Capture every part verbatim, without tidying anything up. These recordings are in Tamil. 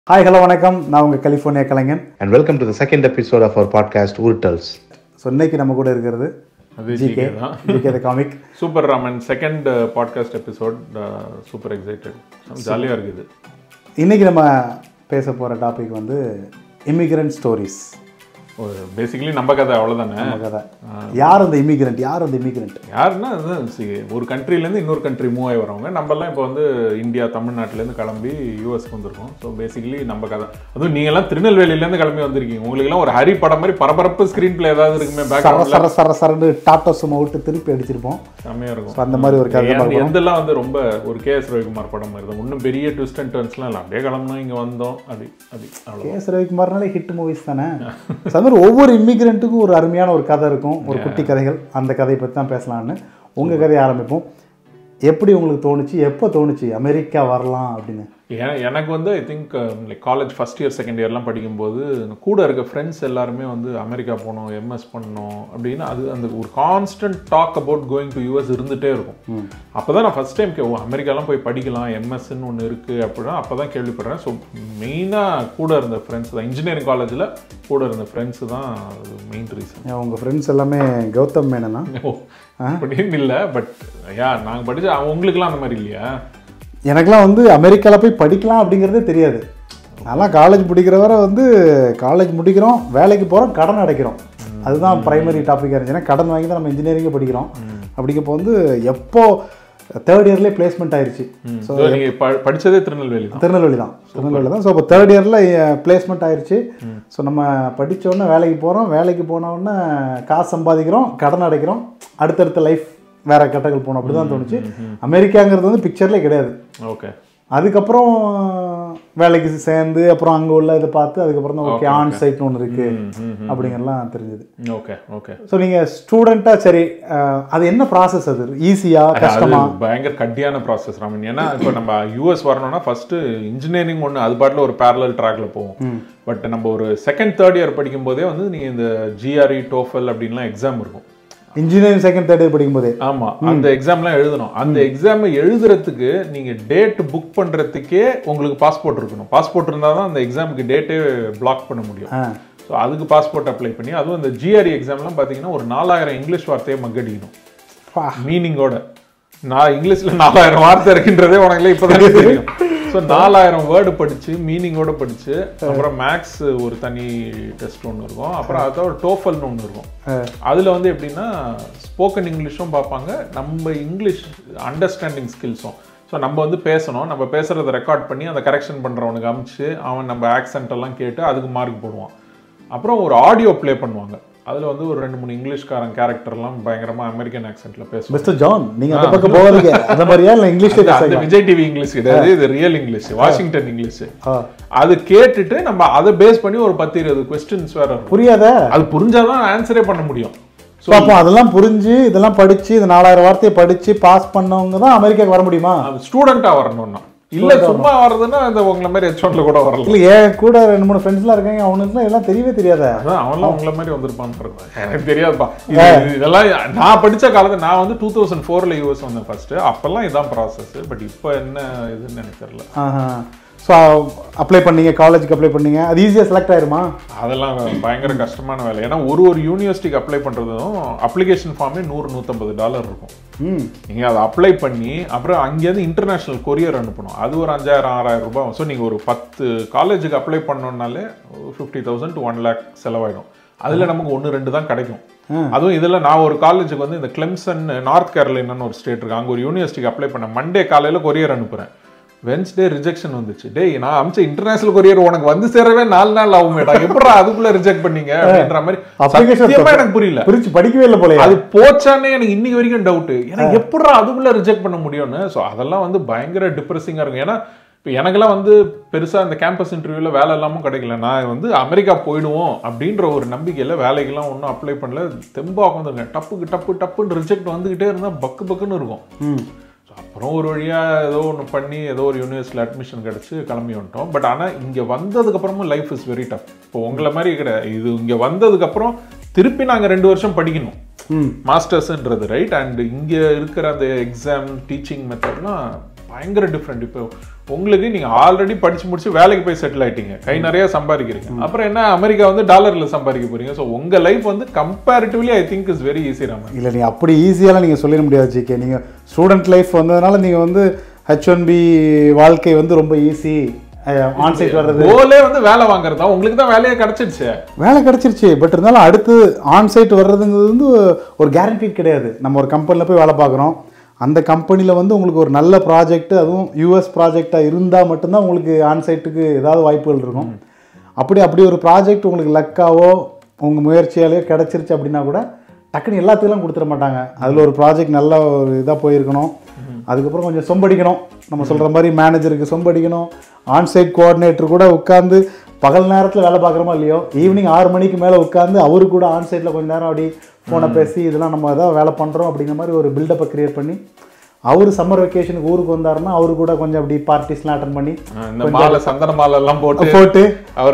Hi, hello, வணக்கம். நான் உங்க கலிஃபோர்னியா கலைஞன். And welcome to the second episode of our podcast Uruttals. So இன்னைக்கு நம்ம கூட இருக்கிறது GK GK the comic. Super Raman second podcast episode. Super excited, ஜாலியாக இருக்குது. இன்னைக்கு நம்ம பேச போகிற டாபிக் வந்து இமிகிரண்ட் ஸ்டோரிஸ். பேசிக்கலி நம்ம கதை, அவ்வளோதானே நம்ம கதை. யார் அந்த இமிகிரண்ட்? யார் அந்த இமிகிரண்ட்? யாருன்னா ஒரு கண்ட்ரிலேருந்து இன்னொரு கண்ட்ரி மூவ் ஆகி வரவங்க. நம்மலாம் இப்போ வந்து இந்தியா தமிழ்நாட்டிலேருந்து கிளம்பி யூஎஸ்க்கு வந்திருக்கோம். ஸோ பேசிக்கலி நம்ம கதை. அதுவும் நீங்கள்லாம் திருநெல்வேலியிலேருந்து கிளம்பி வந்திருக்கீங்க. உங்களுக்குலாம் ஒரு ஹரி படம் மாதிரி பரபரப்பு ஸ்க்ரீன் பிளே ஏதாவது இருக்குமே, சர சர சர சரண்டு டாட்டா சும்மா விட்டு திருப்பி அடிச்சிருப்போம். செம்மையாக இருக்கும். அந்த மாதிரி ஒரு கதை. எந்தெல்லாம் வந்து ரொம்ப ஒரு கே எஸ் ரவிக்குமார் படம் மாதிரி தான். ஒன்றும் பெரிய ட்விஸ்ட் அண்ட் டர்ன்ஸ்லாம் இல்லை. அப்படியே கிளம்புனோம், இங்கே வந்தோம். அது அது கே எஸ் ரவிக்குமார்னாலே ஹிட் மூவிஸ் தானே. ஒவ்வொரு இமிகிரண்ட்டுக்கும் ஒரு அருமையான ஒரு கதை இருக்கும், ஒரு குட்டி கதைகள். அந்த கதையை பற்றி தான் பேசலான்னு உங்கள் கதையை ஆரம்பிப்போம். எப்படி உங்களுக்கு தோணுச்சு, எப்போ தோணுச்சு அமெரிக்கா வரலாம் அப்படின்னு? எனக்கு வந்து I think like college first year second இயர்லாம் படிக்கும்போது கூட இருக்க ஃப்ரெண்ட்ஸ் எல்லாருமே வந்து அமெரிக்கா போகணும், எம்எஸ் பண்ணணும் அப்படின்னு அது அந்த ஒரு constant talk about going to US இருந்துகிட்டே இருக்கும். அப்போ தான் நான் ஃபஸ்ட் டைம் கே ஓ அமெரிக்காலாம் போய் படிக்கலாம், எம்எஸ்ன்னு ஒன்று இருக்குது அப்படின்னா அப்போ தான் கேள்விப்படுறேன். ஸோ மெயினாக கூட இருந்த ஃப்ரெண்ட்ஸ் தான், இன்ஜினியரிங் காலேஜில் கூட இருந்த ஃப்ரெண்ட்ஸு தான் அது மெயின் ரீசன். உங்கள் ஃப்ரெண்ட்ஸ் எல்லாமே கௌதம் மேனனா? ஓ அப்படின்னு இல்லை, பட் யா நாங்கள் படித்த உங்களுக்குலாம் அந்த மாதிரி இல்லையா? எனக்கெலாம் வந்து அமெரிக்காவில் போய் படிக்கலாம் அப்படிங்கிறதே தெரியாது. அதெல்லாம் காலேஜ் முடிக்கிற வரை வந்து காலேஜ் முடிக்கிறோம், வேலைக்கு போகிறோம், கடன் அடைக்கிறோம். அதுதான் ப்ரைமரி டாப்பிக்காக இருந்துச்சுன்னா கடன் வாங்கி தான் நம்ம இன்ஜினியரிங்கே படிக்கிறோம். அப்படிங்கப்போ வந்து எப்போ தேர்ட் இயர்லேயே பிளேஸ்மெண்ட் ஆயிடுச்சு. ஸோ நீங்கள் படித்ததே திருநெல்வேலி தான்? திருநெல்வேலி தான் திருநெல்வேலி தான் ஸோ இப்போ தேர்ட் இயரில் பிளேஸ்மெண்ட் ஆயிடுச்சு. ஸோ நம்ம படித்தோடனே வேலைக்கு போகிறோம், வேலைக்கு போனோடனே காசு சம்பாதிக்கிறோம், கடன் அடைக்கிறோம், அடுத்தடுத்த லைஃப் வேற கட்டங்கள் போகணும். அப்படி தான் தோணுச்சு. அமெரிக்காங்கிறது வந்து பிக்சர்லேயே கிடையாது. ஓகே. அதுக்கப்புறம் வேலைக்கு சேர்ந்து அப்புறம் அங்கே உள்ள இதை பார்த்து அதுக்கப்புறம் தான் ஓகே ஆன் சைட்னு ஒன்று இருக்குது அப்படிங்கிறலாம் தெரிஞ்சது. Okay okay. ஸோ நீங்கள் ஸ்டூடெண்ட்டாக சரி, அது என்ன ப்ராசஸ்? அது ஈஸியாக கஷ்டமா? பயங்கர கட்டியான ப்ராசஸ் ராமன். ஏன்னா இப்போ நம்ம யூஎஸ் வரணும்னா ஃபர்ஸ்ட் இன்ஜினியரிங் ஒன்று அது பாட்டில் ஒரு பேரலல் ட்ராக்ல போவோம். பட் நம்ம ஒரு செகண்ட் தேர்ட் இயர் படிக்கும் போதே வந்து நீங்கள் இந்த ஜிஆர்இ டோஃபல் அப்படின்லாம் எக்ஸாம் இருக்கும். இன்ஜினியரிங் செகண்ட் தேர்ட் இயர் படிக்கும் போதே? ஆமாம், அந்த எக்ஸாம்லாம் எழுதணும். அந்த எக்ஸாம் எழுதுறதுக்கு நீங்கள் டேட் புக் பண்ணுறதுக்கே உங்களுக்கு பாஸ்போர்ட் இருக்கணும். பாஸ்போர்ட் இருந்தால் தான் அந்த எக்ஸாமுக்கு டேட்டே பிளாக் பண்ண முடியும். ஸோ அதுக்கு பாஸ்போர்ட் அப்ளை பண்ணி, அதுவும் இந்த ஜிஆர்இ எக்ஸாம்லாம் பார்த்தீங்கன்னா ஒரு நாலாயிரம் இங்கிலீஷ் வார்த்தையை மக்கடிக்கணும் மீனிங்கோட. நான் இங்கிலீஷில் நாலாயிரம் வார்த்தை இருக்குன்றதே உனக்குலாம் இப்போ தான் தெரியும். ஸோ நாலாயிரம் வேர்டு படித்து மீனிங்கோடு படித்து, அப்புறம் மேக்ஸ் ஒரு தனி டெஸ்ட் ஒன்று இருக்கும், அப்புறம் அதை ஒரு டோஃபல்னு ஒன்று இருக்கும். அதில் வந்து எப்படின்னா ஸ்போக்கன் இங்கிலீஷும் பார்ப்பாங்க, நம்ம இங்கிலீஷ் அண்டர்ஸ்டாண்டிங் ஸ்கில்ஸும். ஸோ நம்ம வந்து பேசணும், நம்ம பேசுகிறத ரெக்கார்ட் பண்ணி அந்த கரெக்ஷன் பண்ணுறவனுக்கு அமிச்சு அவன் நம்ம ஆக்சென்ட் எல்லாம் கேட்டு அதுக்கு மார்க் போடுவான். அப்புறம் ஒரு ஆடியோ ப்ளே பண்ணுவாங்க. அதில் வந்து ஒரு ரெண்டு மூணு இங்கிலீஷ்காரன் கேரக்டர்லாம் பயங்கரமாக அமெரிக்கன் ஆக்சென்ட்ல பேசுவாங்க. மிஸ்டர் ஜான், நீங்க அந்த பக்கம் போகாதீங்க. அந்த மாதிரியா இல்லை இங்கிலீஷ்ல அந்த விஜய் டிவி இங்கிலீஷ் கிடையாது, இது ரியல் இங்கிலீஷ், வாஷிங்டன் இங்கிலீஷ். அது கேட்டுட்டு நம்ம அதை பேஸ் பண்ணி ஒரு பத்து இருபது கொஸ்டின்ஸ் வேற புரியாத, அது புரிஞ்சாதான் ஆன்சரே பண்ண முடியும். ஸோ அப்போ அதெல்லாம் புரிஞ்சு இதெல்லாம் படிச்சு இந்த நாலாயிரம் வார்த்தையை படிச்சு பாஸ் பண்ணவங்க தான் அமெரிக்காவுக்கு வர முடியுமா? ஸ்டூடெண்டா வரணும்னா இல்ல, சும்மா வர்றதுன்னா அந்த உங்களை மாதிரி ஹெச் ஒன்ல கூட வரல. இல்ல, ஏன் கூட ரெண்டு மூணு ஃப்ரெண்ட்ஸ்லாம் இருக்காங்க, அவனுக்குலாம் எல்லாம் தெரியவே தெரியாத. அதான் அவன்லாம் உங்களை மாதிரி வந்திருப்பான்னு எனக்கு தெரியாதுப்பா. இதெல்லாம் நான் படிச்ச காலத்துல நான் வந்து டூ தௌசண்ட் ஃபோர்ல யூஎஸ் வந்தேன் ஃபர்ஸ்ட். அப்பெல்லாம் இதான் ப்ராசஸ். பட் இப்போ என்ன இதுன்னு எனக்கு தெரியல. ஸோ அப்ளை பண்ணீங்க, காலேஜுக்கு அப்ளை பண்ணீங்க, அது ஈஸியாக செலக்ட் ஆயிருமா? அதெல்லாம் பயங்கர கஷ்டமான வேலை. ஏன்னா ஒரு ஒரு யூனிவர்சிட்டிக்கு அப்ளை பண்ணுறதும் அப்ளிகேஷன் ஃபார்மே நூறு நூற்றம்பது டாலர் இருக்கும். நீங்கள் அதை அப்ளை பண்ணி அப்புறம் அங்கேருந்து இன்டர்நேஷ்னல் கொரியர் அனுப்பணும். அது ஒரு அஞ்சாயிரம் ஆறாயிரம் ரூபாய். ஸோ நீங்கள் ஒரு பத்து காலேஜுக்கு அப்ளை பண்ணோன்னாலே fifty thousand to one lakh செலவாயிடும். அதில் நமக்கு ஒன்று ரெண்டு தான் கிடைக்கும். அதுவும் இதில் நான் ஒரு காலேஜுக்கு வந்து இந்த கிளெம்சன் நார்த் கேரளைனான்னு ஒரு ஸ்டேட் இருக்கு, அங்கே ஒரு யூனிவர்சிட்டிக்கு அப்ளை பண்ணேன். மண்டே காலையில் கொரியர் அனுப்புகிறேன், வென்ஸ்டே ரிஜெக்ஷன் வந்துச்சு. டேய், நான் அமிச்ச இன்டர்நேஷனல் கொரியர் உனக்கு வந்து சேரவே நாலு நாள் ஆகும் மேடம், எப்படா அதுக்குள்ள ரிஜெக்ட் பண்ணீங்க அப்படின்ற மாதிரி எனக்கு புரியல. புரிச்சு படிக்கவே இல்லை போல. அது போச்சானே எனக்கு இன்னைக்கு வரைக்கும் டவுட், எனக்கு எப்படா அதுக்குள்ள ரிஜெக்ட் பண்ண முடியும்னு. ஸோ அதெல்லாம் வந்து பயங்கர டிப்ரெசிங்கா இருக்கும். ஏன்னா இப்போ எனக்கெல்லாம் வந்து பெருசாக இந்த கேம்பஸ் இன்டர்வியூவில் வேலை எல்லாமும் கிடைக்கல. நான் வந்து அமெரிக்கா போயிடுவோம் அப்படின்ற ஒரு நம்பிக்கையில் வேலைக்கெல்லாம் ஒன்றும் அப்ளை பண்ணல. தெம்பாக உட்காந்துருக்கேன், டப்புக்கு டப்பு டப்புன்னு ரிஜெக்ட் வந்துக்கிட்டே இருந்தால் பக்கு பக்குன்னு இருக்கும். அப்புறம் ஒரு வழியாக ஏதோ ஒன்று பண்ணி ஏதோ ஒரு யூனிவர்சிட்டியில் அட்மிஷன் கிடச்சி கிளம்பி வந்துட்டோம். பட் ஆனால் இங்கே வந்ததுக்கப்புறமும் லைஃப் இஸ் வெரி டஃப். இப்போ உங்களை மாதிரி கிடையாது. இது இங்கே வந்ததுக்கப்புறம் திருப்பி நாங்கள் ரெண்டு வருஷம் படிக்கணும் மாஸ்டர்ஸ்ன்றது, ரைட்? அண்ட் இங்கே இருக்கிற அந்த எக்ஸாம் டீச்சிங் மெத்தட்லாம் பயங்கர டிஃப்ரெண்ட். இப்போ உங்களுக்கு நீங்க ஆல்ரெடி படிச்சு முடிச்சு வேலைக்கு போய் செட்டில் ஆயிட்டீங்க, கை நிறைய சம்பாதிக்கிறீங்க, அப்புறம் என்ன அமெரிக்கா வந்து டாலர்ல சம்பாதிக்க போறீங்க. ஸோ உங்க லைஃப் வந்து comparatively I think is very easy. Raman இல்லை நீங்கள் அப்படி ஈஸியாலாம் நீங்கள் சொல்லிட முடியாது ஜிகே. நீங்கள் ஸ்டூடெண்ட் லைஃப் வந்ததுனால நீங்கள் வந்து ஹெச் ஒன் பி வாழ்க்கை வந்து ரொம்ப ஈஸி. ஆன்சைட் வர்றது கோலே வந்து வேலை வாங்குறதா, உங்களுக்கு தான் வேலையே கிடைச்சிருச்சு. வேலை கிடைச்சிருச்சு, பட் இருந்தாலும் அடுத்து ஆன்சைட் வர்றதுங்கிறது வந்து ஒரு கேரண்டி கிடையாது. நம்ம ஒரு கம்பெனியில் போய் வேலை பார்க்குறோம், அந்த கம்பெனியில் வந்து உங்களுக்கு ஒரு நல்ல ப்ராஜெக்ட், அதுவும் யூஎஸ் ப்ராஜெக்டாக இருந்தால் மட்டும்தான் உங்களுக்கு ஆன்சைட்டுக்கு ஏதாவது வாய்ப்புகள் இருக்கும். அப்படி அப்படி ஒரு ப்ராஜெக்ட் உங்களுக்கு லக்காவோ உங்கள் முயற்சியாலேயோ கிடச்சிருச்சு அப்படின்னா கூட டக்குன்னு எல்லாத்துக்கெல்லாம் கொடுத்துட மாட்டாங்க. அதில் ஒரு ப்ராஜெக்ட் நல்ல ஒரு இதாக போயிருக்கணும், அதுக்கப்புறம் கொஞ்சம் சொம்படிக்கணும், நம்ம சொல்கிற மாதிரி மேனேஜருக்கு சொம்படிக்கணும், ஆன்சைட் கோஆர்டினேட்டர் கூட உட்காந்து பகல் நேரத்தில் வேலை பார்க்குறோமோ இல்லையோ, ஈவினிங் ஆறு மணிக்கு மேலே உட்காந்து அவரு கூட ஆன்சைட்டில் கொஞ்சம் நேரம் அப்படி ஃபோனை பேசி இதெல்லாம் நம்ம எதாவது வேலை பண்ணுறோம் அப்படிங்கிற மாதிரி ஒரு பில்டப்பை க்ரியேட் பண்ணி, அவர் சம்மர் வெக்கேஷனுக்கு ஊருக்கு வந்தாருன்னா அவரு கூட கொஞ்சம் அப்படி பார்ட்டிஸ்லாம் அட்டன் பண்ணி சந்தன மாலை எல்லாம் போட்டு போட்டு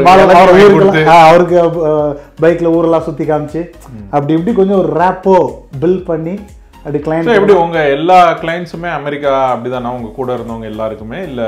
அவருக்கு பைக்கில் ஊரெல்லாம் சுற்றி காமிச்சு அப்படி இப்படி கொஞ்சம் ஒரு ரேப்போ பில்ட் பண்ணி அப்படி கிளைண்ட். எப்படி உங்க எல்லா கிளைண்ட்ஸுமே அமெரிக்கா அப்படிதானா? உங்க கூட இருந்தவங்க எல்லாருக்குமே இல்ல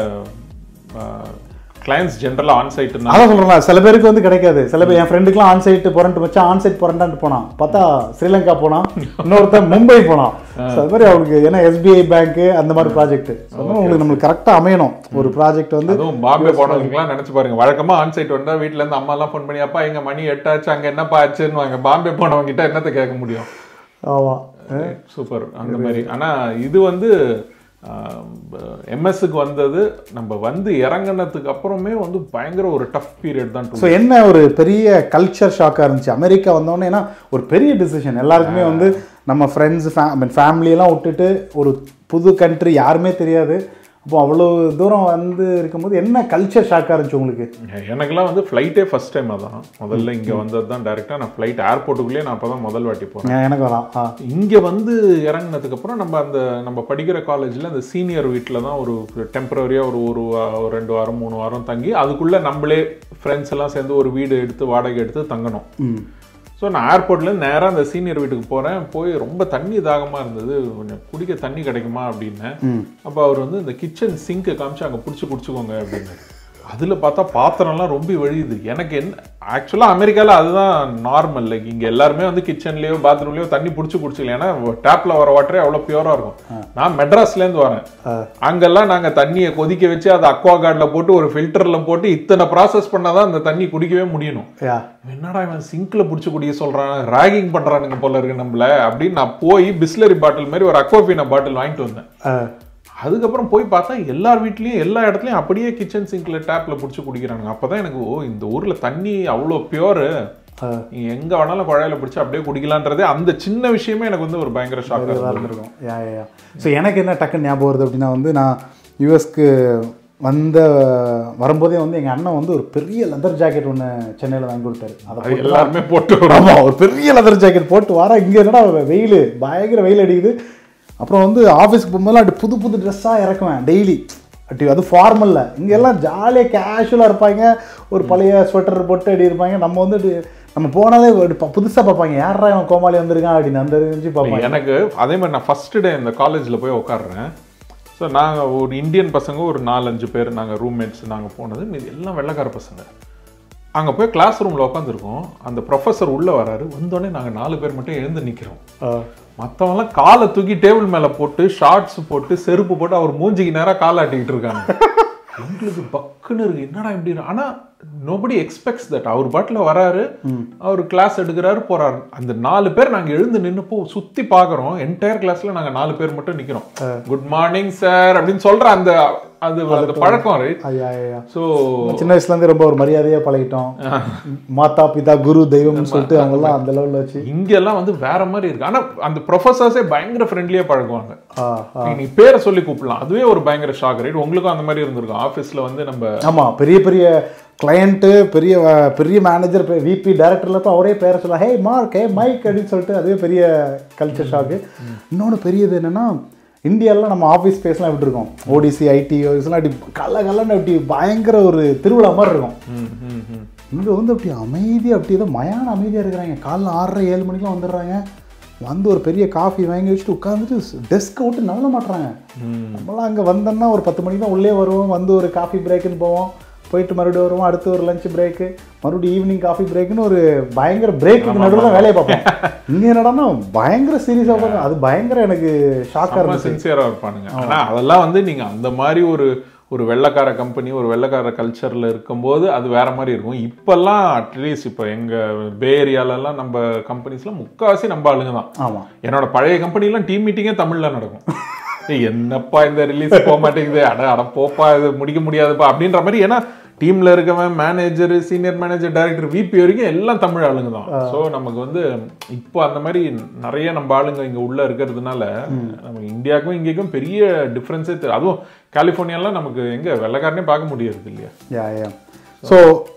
கிளைண்ட்ஸ் ஜென்ரலா ஆன்சைட்? அதான் சொல்றேன், சில பேருக்கு வந்து கிடைக்காது. சில பேர் என் ஃப்ரெண்டுக்குலாம் ஆன்சைட் போறேன்ட்டு வச்சா ஆன்சைட் போறேன்டான்ட்டு போனான், பார்த்தா ஸ்ரீலங்கா போனான், இன்னொருத்தன் மும்பை போனான். அது மாதிரி அவருக்கு ஏன்னா எஸ்பிஐ பேங்க் அந்த மாதிரி ப்ராஜெக்ட் உங்களுக்கு நம்மளுக்கு கரெக்டா அமையணும். ஒரு ப்ராஜெக்ட் வந்து பாம்பே போனவங்களுக்குலாம் நினைச்சு பாருங்க, வழக்கமா ஆன்சைட் வந்தா வீட்டுல இருந்து அம்மா எல்லாம் ஃபோன் பண்ணி அப்பா எங்க மணி எட்டாச்சு அங்க என்னப்பா ஆச்சுன்னு வாங்க. பாம்பே போனவங்க கிட்ட என்னத்தை கேட்க முடியும்? ஆமா, சூப்பர் அந்த மாதிரி. ஆனா இது வந்து எம்எஸ்க்கு வந்தது நம்ம வந்து இறங்கினதுக்கு அப்புறமே வந்து பயங்கர ஒரு டஃப் பீரியட் தான். ஸோ என்ன ஒரு பெரிய கல்ச்சர் ஷாக்காக இருந்துச்சு அமெரிக்கா வந்தோடனே. ஏன்னா ஒரு பெரிய டிசிஷன் எல்லாருக்குமே வந்து நம்ம ஃப்ரெண்ட்ஸ் ஃபேமிலியெல்லாம் விட்டுட்டு ஒரு புது கண்ட்ரி யாருமே தெரியாது, அப்போ அவ்வளோ தூரம் வந்து இருக்கும்போது என்ன கல்ச்சர் ஷாக்காக இருந்துச்சு உங்களுக்கு? எனக்குலாம் வந்து ஃப்ளைட்டே ஃபர்ஸ்ட் டைம் தான். முதல்ல இங்கே வந்தது தான் டேரெக்டாக. நான் ஃப்ளைட் ஏர்போர்ட்டுக்குள்ளேயே நான் அப்போ தான் முதல் வாட்டி போகிறேன். எனக்கு வரலாம். இங்கே வந்து இறங்கினதுக்கப்புறம் நம்ம அந்த நம்ம படிக்கிற காலேஜில் அந்த சீனியர் வீட்டில் தான் ஒரு டெம்பரரியாக ஒரு ஒரு ஒரு ரெண்டு வாரம் மூணு வாரம் தங்கி அதுக்குள்ளே நம்மளே ஃப்ரெண்ட்ஸ் எல்லாம் சேர்ந்து ஒரு வீடு எடுத்து வாடகை எடுத்து தங்கணும். ஸோ நான் ஏர்போர்ட்லேருந்து நேராக அந்த சீனியர் வீட்டுக்கு போகிறேன். போய் ரொம்ப தண்ணி தாகமாக இருந்தது, கொஞ்சம் குடிக்க தண்ணி கிடைக்குமா அப்படின்னு. அப்போ அவர் வந்து இந்த கிச்சன் சிங்கை காமிச்சு அங்கே பிடிச்சி குடிச்சுக்கோங்க அப்படின்னு. அதில் பார்த்தா பாத்திரம்லாம் ரொம்ப வழியுது. எனக்கு என்ன ஆக்சுவலாக அமெரிக்காவில் அதுதான் நார்மல். லைக் இங்கே எல்லாருமே வந்து கிச்சன்லேயோ பாத்ரூம்லேயோ தண்ணி பிடிச்சி குடிச்சிக்கலாம், ஏன்னா டேப்பில் வர வாட்டரே அவ்வளோ பியூராக இருக்கும். நான் மெட்ராஸ்லேருந்து வரேன், அங்கெல்லாம் நாங்கள் தண்ணியை கொதிக்க வச்சு அதை அக்வா கார்டில் போட்டு ஒரு ஃபில்டரில் போட்டு இத்தனை ப்ராசஸ் பண்ணால் தான் அந்த தண்ணி குடிக்கவே முடியணும். என்னடா இவன் சிங்க்ல பிடிச்சி குடிக்க சொல்கிறான், ராகிங் பண்ணுறானுங்க போல இருக்கு நம்மள அப்படின்னு நான் போய் பிஸ்லரி பாட்டில் மாதிரி ஒரு அக்வாஃபீனா பாட்டில் வாங்கிட்டு வந்தேன். அதுக்கப்புறம் போய் பார்த்தா எல்லார் வீட்லேயும் எல்லா இடத்துலையும் அப்படியே கிச்சன் சிங்கில் டேப்பில் பிடிச்சி குடிக்கிறாங்க. அப்போ தான் எனக்கு ஓ இந்த ஊரில் தண்ணி அவ்வளோ பியூரு, நீங்கள் எங்கே வேணாலும் குழாயில் பிடிச்சி அப்படியே குடிக்கலான்றதே அந்த சின்ன விஷயமே எனக்கு வந்து ஒரு பயங்கர ஷாக்காக இருந்திருக்கும். யா யா ஸோ எனக்கு என்ன டக்குன்னு ஞாபகம் வருது அப்படின்னா வந்து நான் யூஎஸ்க்கு வந்த வரும்போதே வந்து எங்கள் அண்ணன் வந்து ஒரு பெரிய லெதர் ஜாக்கெட் ஒன்று சென்னையில் வாங்கி கொடுத்தாரு. அதை எல்லாருமே போட்டு ஆமாம் ஒரு பெரிய லெதர் ஜாக்கெட் போட்டு வர இங்கே என்னடா வெயில் பயங்கர வெயில் அடிக்குது. அப்புறம் வந்து ஆஃபீஸ்க்கு போகும்போதெல்லாம் அப்படி புது புது ட்ரெஸ்ஸாக இறக்குவேன் டெய்லி அப்படி, அது ஃபார்மலில். இங்கே எல்லாம் ஜாலியாக கேஷுவலாக இருப்பாங்க, ஒரு பழைய ஸ்வெட்டர் போட்டு அப்படி இருப்பாங்க. நம்ம வந்து நம்ம போனாலே புதுசாக பார்ப்பாங்க, யாரா இவன் கோமாளி வந்திருக்கான் அப்படின்னு அந்த இருந்துச்சு பார்ப்பாங்க. எனக்கு அதே மாதிரி நான் ஃபஸ்ட்டு டே இந்த காலேஜில் போய் உட்காடுறேன். ஸோ நாங்கள் ஒரு இந்தியன் பசங்க ஒரு நாலஞ்சு பேர் நாங்கள் ரூம்மேட்ஸ் நாங்கள் போனது, மீது எல்லாம் வெள்ளைக்கார பசங்க. அங்கே போய் கிளாஸ் ரூமில் உட்காந்துருக்கோம், அந்த ப்ரொஃபஸர் உள்ளே வராரு. வந்தோடனே நாங்கள் நாலு பேர் மட்டும் எழுந்து நிற்கிறோம். மற்றவங்களாம் காலை தூக்கி டேபிள் மேலே போட்டு ஷார்ட்ஸ் போட்டு செருப்பு போட்டு அவர் மூஞ்சிக்கு நேராக காலை ஆட்டிக்கிட்டு இருக்காங்க. எங்களுக்கு பக்குன்னு இருக்கு, என்னடா இப்படி. ஆனால் நோபடி எக்ஸ்பெக்ட்ஸ் தட். அவர் பாட்டில் வராரு, அவர் கிளாஸ் எடுக்கிறாரு போறாரு. அந்த நாலு பேர் நாங்கள் எழுந்து நின்றுப்போ சுற்றி பார்க்குறோம், என்டையர் கிளாஸில் நாங்கள் நாலு பேர் மட்டும் நிற்கிறோம். குட் மார்னிங் சார் அப்படின்னு சொல்கிற அந்த அது அந்த பழக்கம். ஸோ சின்ன வயசுலேருந்து ரொம்ப ஒரு மரியாதையாக பழகிட்டோம். மாதா பிதா குரு தெய்வம்னு சொல்லிட்டு அவங்கெல்லாம் அந்த லெவலில் வச்சு இங்கெல்லாம் வந்து வேற மாதிரி இருக்கு. ஆனால் அந்த ப்ரொஃபஸர்ஸே பயங்கர ஃப்ரெண்ட்லியாக பழகுவாங்க. நீ பேரை சொல்லி கூப்பிடலாம், அதுவே ஒரு பயங்கர ஷாக். ரைட், உங்களுக்கும் அந்த மாதிரி இருந்திருக்கும் ஆஃபீஸில் வந்து நம்ம. ஆமாம், பெரிய பெரிய கிளையண்ட்டு, பெரிய பெரிய மேனேஜர், விபி டைரக்டர்ல இப்போ அவரே பேரை சொல்லலாம், ஹே மார்க், ஹே மைக் அப்படின்னு சொல்லிட்டு, அதுவே பெரிய கல்ச்சர் ஷாக்கு. இன்னொன்று பெரியது என்னென்னா, இந்தியாவில் நம்ம ஆஃபீஸ் ஸ்பேஸ்லாம் எப்படி இருக்கும், ஓடிசி ஐடி ஆஃபீஸ்லாம் அப்படி கல்ல கல்லன்னு அப்படி பயங்கர ஒரு திருவிழா மாதிரி இருக்கும். இங்கே வந்து அப்படி அமைதியாக அப்படி ஏதோ மயான அமைதியாக இருக்கிறாங்க. காலைல ஆறரை ஏழு மணிக்கெலாம் வந்துடுறாங்க, வந்து ஒரு பெரிய காஃபி வாங்கி வச்சுட்டு உட்காந்துட்டு டெஸ்க்கை விட்டு நகல மாட்டுறாங்க. நம்மளாம் அங்கே வந்தோன்னா ஒரு பத்து மணிக்கு தான் உள்ளே வருவோம், வந்து ஒரு காஃபி பிரேக்குன்னு போவோம், போயிட்டு மறுபடியும் வருவோம், அடுத்து ஒரு லஞ்ச் பிரேக்கு, மறுபடியும் ஈவினிங் காஃபி பிரேக்குன்னு ஒரு பயங்கர பிரேக்கு நடுவில் தான் வேலையை பார்ப்போம். இங்கே என்னடான்னா பயங்கர சீரியஸாக பார்ப்போம். அது பயங்கர எனக்கு ஷாக்காக இருக்கும். சின்சியராக இருப்பானுங்க. ஆனால் அதெல்லாம் வந்து நீங்கள் அந்த மாதிரி ஒரு ஒரு வெள்ளைக்கார கம்பெனி ஒரு வெள்ளைக்கார கல்ச்சரில் இருக்கும்போது அது வேற மாதிரி இருக்கும். இப்போல்லாம் அட்லீஸ்ட் இப்போ எங்கள் பே ஏரியாலெல்லாம் நம்ம கம்பெனிஸ்லாம் முக்கால்வாசி நம்ம ஆளுங்க தான். ஆமாம், என்னோட பழைய கம்பெனிலாம் டீம் மீட்டிங்கே தமிழில் நடக்கும். என்னப்பா இந்த ரிலீஸ் போக மாட்டேங்குது, அட அட போப்பா இது முடிக்க முடியாதுப்பா அப்படின்ற மாதிரி. ஏன்னா டீமில் இருக்கவன் manager, senior manager, director, VP வரைக்கும் எல்லாம் தமிழ் ஆளுங்க தான். ஸோ நமக்கு வந்து இப்போ அந்த மாதிரி நிறைய நம்ம ஆளுங்க இங்கே உள்ளே இருக்கிறதுனால நமக்கு இந்தியாவுக்கும் இங்கேக்கும் பெரிய டிஃப்ரென்ஸே தெரியும். அதுவும் கலிஃபோர்னியாலாம் நமக்கு எங்கே வெள்ளைக்காரனே பார்க்க முடியாது இல்லையா? Yeah yeah so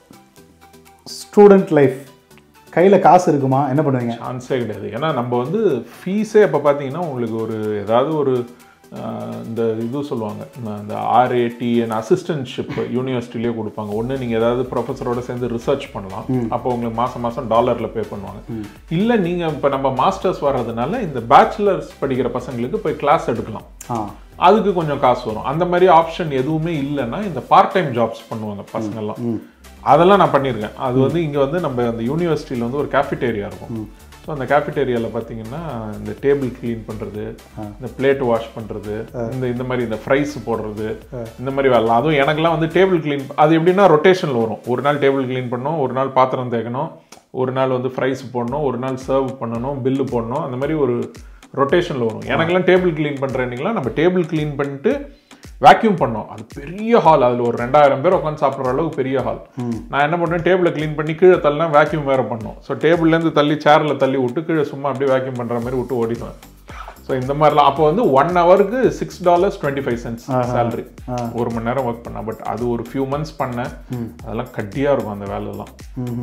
student life கையில் காசு இருக்குமா, என்ன பண்ணுவீங்க? சான்ஸே கிடையாது. ஏன்னா நம்ம வந்து ஃபீஸே இப்போ பார்த்தீங்கன்னா உங்களுக்கு ஒரு ஏதாவது ஒரு இந்த இது சொல்லுவாங்க, இந்த ஆர்ஏடிஎன் அசிஸ்டன்ட்ஷிப் யூனிவர்சிட்டிலேயே கொடுப்பாங்க. ஒன்று நீங்கள் ஏதாவது ப்ரொஃபஸரோட சேர்ந்து ரிசர்ச் பண்ணலாம், அப்போ உங்களுக்கு மாதம் மாதம் டாலரில் பே பண்ணுவாங்க. இல்லை நீங்கள் இப்போ நம்ம மாஸ்டர்ஸ் வர்றதுனால இந்த பேச்சுலர்ஸ் படிக்கிற பசங்களுக்கு போய் கிளாஸ் எடுக்கலாம், அதுக்கு கொஞ்சம் காசு வரும். அந்த மாதிரி ஆப்ஷன் எதுவுமே இல்லைன்னா இந்த பார்ட் டைம் ஜாப்ஸ் பண்ணுவாங்க பசங்கள்லாம். அதெல்லாம் நான் பண்ணியிருக்கேன். அது வந்து இங்கே வந்து நம்ம அந்த யூனிவர்சிட்டியில் வந்து ஒரு கேஃபிடேரியா இருக்கும். ஸோ அந்த கேஃபிடேரியாவில் பார்த்தீங்கன்னா இந்த டேபிள் க்ளீன் பண்ணுறது, இந்த பிளேட் வாஷ் பண்ணுறது, இந்த இந்த மாதிரி இந்த ஃப்ரைஸ் போடுறது, இந்த மாதிரி வேலை. அதுவும் எனக்குலாம் வந்து டேபிள் க்ளீன் அது எப்படின்னா ரொட்டேஷனில் வரும். ஒரு நாள் டேபிள் க்ளீன் பண்ணணும், ஒரு நாள் பாத்திரம் தேய்க்கணும், ஒரு நாள் வந்து ஃப்ரைஸ் போடணும், ஒரு நாள் சர்வ் பண்ணணும், பில்லு போடணும், அந்த மாதிரி ஒரு ரொட்டேஷனில் வரும். எனக்கெல்லாம் டேபிள் க்ளீன் பண்ணுறேன்னிங்களா நம்ம டேபிள் க்ளீன் பண்ணிட்டு வேக்யூம் பண்ணோம். அது பெரிய ஹால், அதில் ஒரு ரெண்டாயிரம் பேர் உட்காந்து சாப்பிட்ற அளவுக்கு பெரிய ஹால். நான் என்ன பண்ணேன், டேபிளை க்ளீன் பண்ணி கீழே தள்ளினா வேக்யூம் வேறு பண்ணோம். ஸோ டேபிள்லேருந்து தள்ளி சேரில் தள்ளி விட்டு கீழே சும்மா அப்படியே வேக்யூம் பண்ணுற மாதிரி விட்டு ஓடிடுவேன். ஸோ இந்த மாதிரிலாம் அப்போ வந்து ஒன் ஹவருக்கு six dollars twenty five cents salary, ஒரு மணி நேரம் ஒர்க் பண்ணேன். பட் அது ஒரு ஃபியூ மந்த்ஸ் பண்ணேன், அதெல்லாம் கட்டியாக இருக்கும் அந்த வேலைலாம்.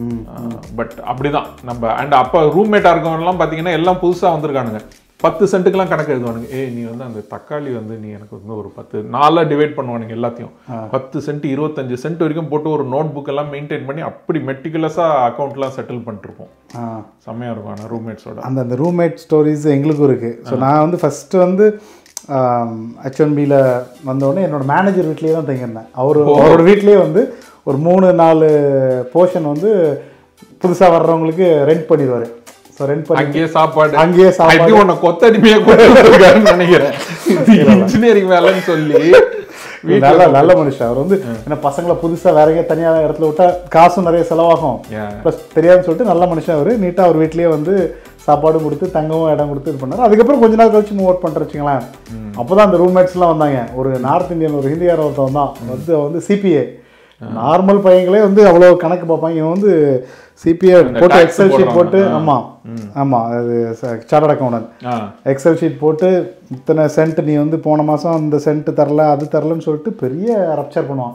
பட் அப்படிதான் நம்ம அண்ட் அப்போ ரூம்மேட்டாக இருக்கவங்கலாம் பார்த்தீங்கன்னா எல்லாம் புதுசாக வந்திருக்கானுங்க. பத்து சென்ட்டுக்கெல்லாம் கணக்கு எழுதுவானுங்க. ஏ நீ வந்து அந்த தக்காளி வந்து நீ எனக்கு வந்து ஒரு பத்து நாளாக டிவைட் பண்ணுவானுங்க எல்லாத்தையும். பத்து சென்ட் இருபத்தஞ்சு சென்ட் வரைக்கும் போட்டு ஒரு நோட் புக் எல்லாம் மெயின்டைன் பண்ணி அப்படி மெட்டிகுலஸாக அக்கௌண்ட்லாம் செட்டில் பண்ணிட்டுருப்போம். செம்மையாக இருக்கும். ஆனால் ரூம்மேட்ஸோட அந்த அந்த ரூம்மேட் ஸ்டோரிஸ் எங்களுக்கும் இருக்குது. ஸோ நான் வந்து ஃபஸ்ட்டு வந்து ஹெச் ஒன் பியில் வந்தோடனே என்னோட மேனேஜர் வீட்லேயே தான் தங்கியிருந்தேன். அவர் அவரோட வீட்லேயே வந்து ஒரு மூணு நாலு போர்ஷன் வந்து புதுசாக வர்றவங்களுக்கு ரெண்ட் பண்ணிடுவார். அங்கேயே சாப்பாடு, அங்கேயே சாப்பாடு உன்னை கொத்தடிமையா கொடுத்துருக்காருன்னு நினைக்கிறேன். இன்ஜினியரிங் வேலைன்னு சொல்லி நல்ல நல்ல மனுஷன் அவர் வந்து. ஏன்னா பசங்களை புதுசாக வேற எங்கேயா தனியாக இடத்துல விட்டா காசும் நிறைய செலவாகும், ப்ளஸ் தெரியாதுன்னு சொல்லிட்டு நல்ல மனுஷன் அவர். நீட்டாக அவர் வீட்லேயே வந்து சாப்பாடும் கொடுத்து தங்கவும் இடம் கொடுத்து இது பண்ணார். அதுக்கப்புறம் கொஞ்ச நாள் கழிச்சு மூவ் அவுட் பண்ணுற வச்சுங்களேன். அப்போ தான் அந்த ரூம்மேட்ஸ்லாம் வந்தாங்க. ஒரு நார்த் இந்தியன் ஒரு ஹிந்திக்கார ஒருத்தவன் தான் வந்து வந்து சிபிஏ நார்மல் பையங்களே வந்து அவ்வளோ கணக்கு பார்ப்பாங்க. இவன் வந்து சிபிஏ போட்டு எக்ஸல் ஷீட் போட்டு, ஆமாம் ஆமாம் அது சார்ட்டர்ட் அக்கௌண்டன்ட், எக்ஸல் ஷீட் போட்டு இத்தனை சென்ட் நீ வந்து போன மாதம் அந்த சென்ட் தரல அது தரலன்னு சொல்லிட்டு பெரிய ரப்சர் பண்ணுவான்.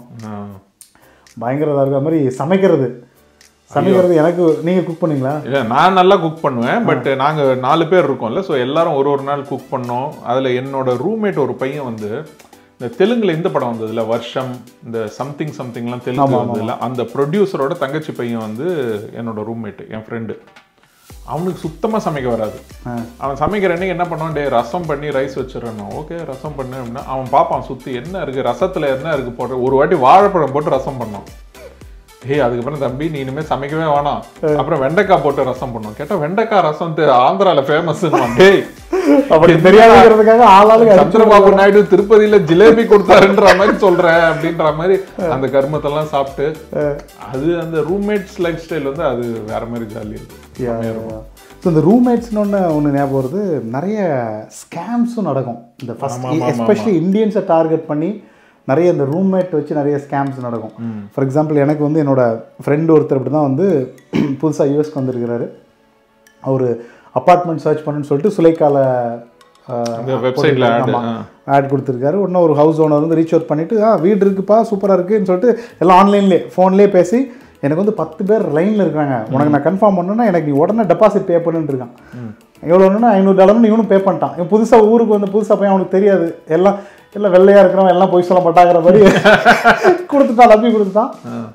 பயங்கர இதாக இருக்கிற மாதிரி சமைக்கிறது சமைக்கிறது எனக்கு நீங்கள் குக் பண்ணுவீங்களா? இல்லை நான் நல்லா குக் பண்ணுவேன். பட் நாங்கள் நாலு பேர் இருக்கோம்ல, ஸோ எல்லாரும் ஒரு ஒரு நாள் குக் பண்ணோம். அதில் என்னோட ரூம்மேட் ஒரு பையன் வந்து இந்த தெலுங்குல இந்த படம் வந்ததுல வருஷம் இந்த சம்திங் சம்திங்லாம் தெலுங்கு வந்ததுல அந்த ப்ரொடியூசரோட தங்கச்சி பையன் வந்து என்னோட ரூம்மேட்டு, என் ஃப்ரெண்டு. அவனுக்கு சுத்தமாக சமைக்க வராது. அவன் சமைக்கிற அன்னைக்கு என்ன பண்ணுவான், டே ரசம் பண்ணி ரைஸ் வச்சிடறான். ஓகே ரசம் பண்ணு அப்படின்னா அவன் பார்ப்பான் சுற்றி என்ன இருக்குது ரசத்தில் என்ன இருக்குது போடுற. ஒரு வாட்டி வாழைப்பழம் போட்டு ரசம் பண்ணான். ஏய் அதுக்கப்புறம் தம்பி நீ இனிமேல் சமைக்கவே வேணாம். அப்புறம் வெண்டைக்காய் போட்டு ரசம் பண்ணுவோம். கேட்டால் வெண்டைக்காய் ரசம் ஆந்திராவில் ஃபேமஸ்ன்னு. டேய் அப்படி தெரியாதுங்கிறதுக்காக ஆளாளுக்கு சந்திரபாபு நாயுடு திருப்பதியில ஜிலேபி கொடுத்தாருன்ற மாதிரி சொல்றேன் அப்படின்ற மாதிரி அந்த கர்மத்தெல்லாம் சாப்பிட்டு அது அந்த ரூம்மேட்ஸ் லைஃப் ஸ்டைல் வந்து அது வேற மாதிரி ஜாலியாக இருக்கு. ஸோ இந்த ரூம்மேட்ஸ்னு ஒன்று ஒன்று ஞாபகம் வருது. நிறைய ஸ்கேம்ஸும் நடக்கும். இந்த ஃபர்ஸ்ட் எஸ்பெஷலி இந்தியன்ஸை டார்கெட் பண்ணி நிறைய இந்த ரூம்மேட் வச்சு நிறைய ஸ்கேம்ஸ் நடக்கும். ஃபார் எக்ஸாம்பிள் எனக்கு வந்து என்னோட ஃப்ரெண்டு ஒருத்தர் அப்படி தான் வந்து புதுசாக யூஎஸ்க்கு வந்திருக்கிறாரு. அவர் அப்பார்ட்மெண்ட் சர்ச் பண்ணுன்னு சொல்லிட்டு சுலைக்கால வெப்சைட்டில் ஆட் கொடுத்துருக்காரு. உடனே ஒரு ஹவுஸ் ஓனர் வந்து ரீச் அவுட் பண்ணிவிட்டு ஆ வீடு இருக்குப்பா சூப்பராக இருக்குதுன்னு சொல்லிட்டு எல்லாம் ஆன்லைன்லேயே ஃபோன்லேயே பேசி எனக்கு வந்து பத்து பேர் லைனில் இருக்கிறாங்க, உனக்கு நான் கன்ஃபார்ம் பண்ணணுன்னா எனக்கு நீ உடனே டெபாசிட் பே பண்ணுன்னு இருக்கான். எவ்வளோன்னா ஐநூறு டாலர்னு இவனும் பே பண்ணிட்டான். இவன் புதுசாக ஊருக்கு வந்து புதுசாக பையன் அவனுக்கு தெரியாது, எல்லாம் எல்லாம் வெள்ளையாக இருக்கிறவன் எல்லாம் போய் சொல்ல மாட்டாங்கிற மாதிரி கொடுத்துட்டான், நம்பி கொடுத்துட்டான்.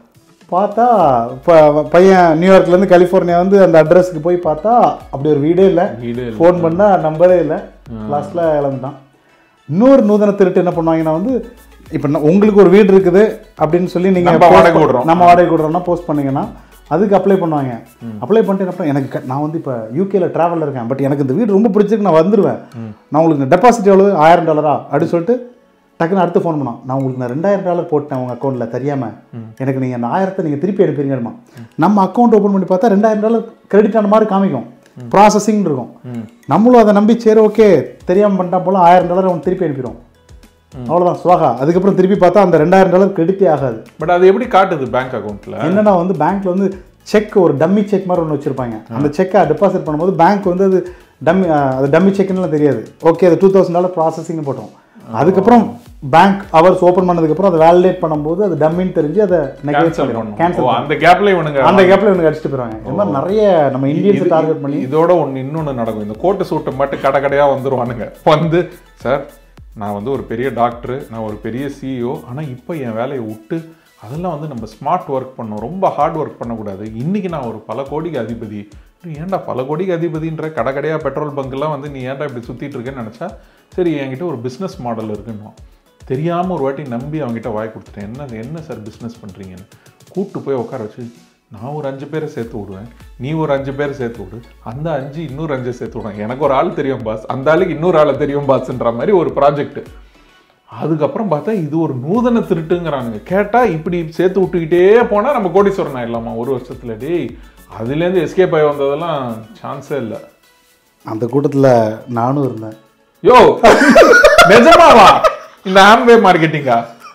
பார்த்தா இப்போ பையன் நியூயார்க்லேருந்து கலிஃபோர்னியா வந்து அந்த அட்ரஸுக்கு போய் பார்த்தா அப்படி ஒரு வீடே இல்லை, ஃபோன் பண்ணால் நம்பரே இல்லை, லாஸ்ட்டில் இழந்துட்டான். இன்னொரு நூதன திருட்டு என்ன பண்ணுவாங்கன்னா வந்து இப்போ உங்களுக்கு ஒரு வீடு இருக்குது அப்படின்னு சொல்லி நீங்கள் வாடகை விடுறோம் நம்ம வாடகை விடுறோம்னா போஸ்ட் பண்ணிங்கன்னா அதுக்கு அப்ளை பண்ணுவாங்க. அப்ளை பண்ணிட்டு அப்புறம் எனக்கு நான் வந்து இப்போ யூகேல ட்ராவலில் இருக்கேன், பட் எனக்கு இந்த வீடு ரொம்ப பிடிச்சிருக்கு, நான் வந்துடுவேன், நான் உங்களுக்கு டெபாசிட் எவ்வளோ ஆயிரம் டாலரா அப்படின்னு சொல்லிட்டு டக்குன்னு அடுத்து ஃபோன் பண்ணோம், நான் உங்களுக்கு நான் ரெண்டாயிரம் டாலர் போட்டேன் உங்கள் அக்கௌண்ட்டில் தெரியாமல், எனக்கு நீங்கள் அந்த ஆயிரத்தை நீங்கள் திருப்பி அனுப்பிடுங்கம்மா. நம்ம அக்கௌண்ட் ஓப்பன் பண்ணி பார்த்தா ரெண்டாயிரம் டாலர் கிரெடிட் ஆன மாதிரி காமிக்கும், ப்ராசஸிங் இருக்கும். நம்மளும் அதை நம்பி சரி ஓகே தெரியாமல் பண்ணிட்டா போல ஆயிரம் டாலர் அவன் திருப்பி அனுப்பிடுவோம், அவ்வளோதான் ஸ்வாகா. அதுக்கப்புறம் திருப்பி பார்த்தா அந்த ரெண்டாயிரம் டாலர் கிரெடிட்டே ஆகாது. பட் அது எப்படி காட்டுது பேங்க் அக்கௌண்ட்டில்? என்னன்னா வந்து பேங்க்ல வந்து செக் ஒரு டம்மி செக் மாதிரி ஒன்று வச்சிருப்பாங்க, அந்த செக்கை டெபாசிட் பண்ணும்போது பேங்க் வந்து அது டம்மி அது டம்மி செக்குன்னு தெரியாது, ஓகே அது டூ தௌசண்ட் டாலர் ப்ராசஸிங் போட்டோம். அதுக்கப்புறம் பேங்க் அவர்ஸ் ஓப்பன் பண்ணதுக்கப்புறம் அதை வேலிடேட் பண்ணும்போது அது டம்மின்னு தெரிஞ்சு அதை கேன்சல் பண்ணுவோம். அந்த கேப்ல இவனுங்க அந்த கேப்ல இவனுக்கு அடிச்சுட்டு போயிடுவாங்க. இந்த மாதிரி நிறைய நம்ம இந்தியன்ஸ் டார்கெட் பண்ணி இதோட ஒன்று இன்னொன்று நடக்கும். இந்த கோட்டு சூட்டை மட்டும் கடை கடையாக வந்துருவானுங்க வந்து, சார் நான் வந்து ஒரு பெரிய டாக்டரு, நான் ஒரு பெரிய சிஇஓ, ஆனால் இப்போ என் வேலையை விட்டு அதெல்லாம் வந்து நம்ம ஸ்மார்ட் ஒர்க் பண்ணோம், ரொம்ப ஹார்ட் ஒர்க் பண்ணக்கூடாது, இன்றைக்கி நான் ஒரு பல கோடிக்கு அதிபதி. ஏன்டா பல கோடிக்கு அதிபதின்ற கடை கடையாக பெட்ரோல் பங்க்லாம் வந்து நீ ஏன்டா இப்படி சுற்றிட்டு இருக்கேன்னு நினச்சா, சரி என்கிட்ட ஒரு பிஸ்னஸ் மாடல் இருக்குன்னு தெரியாமல் ஒரு வாட்டி நம்பி அவங்ககிட்ட வாய் கொடுத்துட்டேன். என்ன என்ன சார் பிஸ்னஸ் பண்ணுறீங்கன்னு கூப்பிட்டு போய் உட்கார வச்சு, நான் ஒரு அஞ்சு பேரை சேர்த்து விடுவேன், நீ ஒரு அஞ்சு பேரை சேர்த்து விடு, அந்த அஞ்சு இன்னொரு அஞ்சு சேர்த்து விடுவேன், எனக்கு ஒரு ஆள் தெரியும் பாஸ், அந்த ஆளுக்கு இன்னொரு ஆளை தெரியும் பாஸ்ன்ற மாதிரி ஒரு ப்ராஜெக்ட். அதுக்கப்புறம் பார்த்தா இது ஒரு நூதன திருட்டுங்கிறானுங்க. கேட்டால் இப்படி சேர்த்து விட்டுக்கிட்டே போனால் நம்ம கோடீஸ்வரன் ஆயிடலாமா ஒரு வருஷத்துல? டேய் அதுலேருந்து எஸ்கேப் ஆகி வந்ததெல்லாம் சான்ஸே இல்லை. அந்த கூட்டத்தில் நானும் இருந்தேன். யோ நிஜமாவா? இந்த ஆம்வே மார்க்கெட்டிங்கா?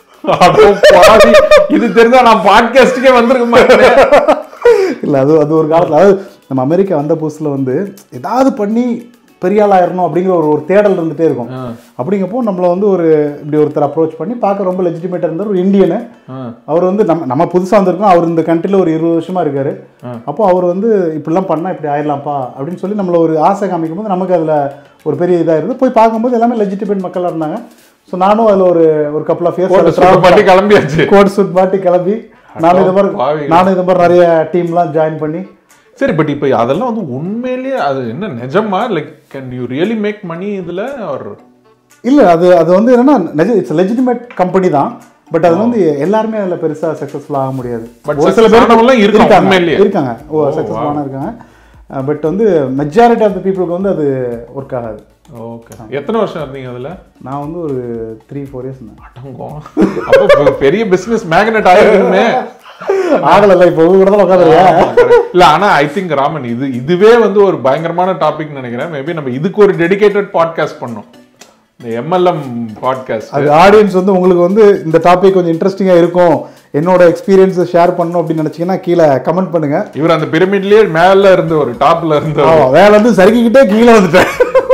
இது தெரிஞ்சா நான் பாட்காஸ்டுக்கே வந்திருக்க மாட்டேன். இல்லை அது அது ஒரு காலத்தில், அதாவது நம்ம அமெரிக்கா வந்த புதுசில் வந்து ஏதாவது பண்ணி பெரிய ஆளாயிரணும் அப்படிங்கிற ஒரு ஒரு தேடல் இருந்துகிட்டே இருக்கும். அப்படிங்கப்போ நம்மளை வந்து ஒரு இப்படி ஒருத்தர் அப்ரோச் பண்ணி பார்க்க ரொம்ப லெஜிட்டிமேட்டாக இருந்தார், ஒரு இந்தியனு. அவர் வந்து நம்ம நம்ம புதுசாக வந்திருக்கோம், அவர் இந்த கண்ட்ரியில் ஒரு இருபது வருஷமா இருக்காரு. அப்போ அவர் வந்து இப்படிலாம் பண்ணால் இப்படி ஆயிடலாம்ப்பா அப்படின்னு சொல்லி நம்மளை ஒரு ஆசை காமிக்கும் போது நமக்கு அதில் ஒரு பெரிய இதாக இருந்து போய் பார்க்கும்போது எல்லாமே லெஜிட்டிமேட் மக்களாக இருந்தாங்க. ஸோ நானும் அதில் ஒரு ஒரு கப்பல் ஆஃப் இயர்ஸ் பாட்டி கிளம்பியாச்சு, கோட் சூட் பாட்டி கிளம்பி நானும் இதை மாதிரி நானும் இதை மாதிரி நிறைய டீம்லாம் ஜாயின் பண்ணி. சரி, பட் இப்போ அதெல்லாம் வந்து உண்மையிலேயே அது என்ன நிஜமா? Like can you really make money இதில்? ஒரு இல்லை அது அது வந்து என்னன்னா இட்ஸ் லெஜிட்டிமேட் கம்பெனி தான், பட் அது வந்து எல்லாருமே அதில் பெருசாக சக்ஸஸ்ஃபுல் ஆக முடியாது. பட் ஒரு சில பேர் இருக்காங்க இருக்காங்க ஓ சக்ஸஸ்ஃபுல்லான இருக்காங்க, பட் வந்து மெஜாரிட்டி ஆஃப் த பீப்புளுக்கு வந்து அது ஒர்க் ஆகாது. ஓகே. எத்தனை வருஷம் இருந்தீங்க அதில்? நான் வந்து ஒரு த்ரீ ஃபோர் இயர்ஸ் இருந்தேன். அடங்கும். அப்போ பெரிய பிஸ்னஸ் மேக்னெட் ஆகிருக்குமே. ஆகல இப்போ கூட தான் உட்காந்துருக்கா இல்ல. ஆனா ஐ திங்க் ராமன் இது இதுவே வந்து ஒரு பயங்கரமான டாபிக் நினைக்கிறேன். மேபி நம்ம இதுக்கு ஒரு டெடிகேட்டட் பாட்காஸ்ட் பண்ணோம், இந்த எம்எல்எம் பாட்காஸ்ட். அது ஆடியன்ஸ் வந்து உங்களுக்கு வந்து இந்த டாபிக் கொஞ்சம் இன்ட்ரெஸ்டிங்கா இருக்கும், என்னோட எக்ஸ்பீரியன்ஸ் ஷேர் பண்ணணும் அப்படின்னு நினைச்சீங்கன்னா கீழே கமெண்ட் பண்ணுங்க. இவர் அந்த பிரமிட்லயே மேல இருந்து ஒரு டாப்ல இருந்து வேலை வந்து சறுக்கிக்கிட்டே கீழே வந்துட்டேன்.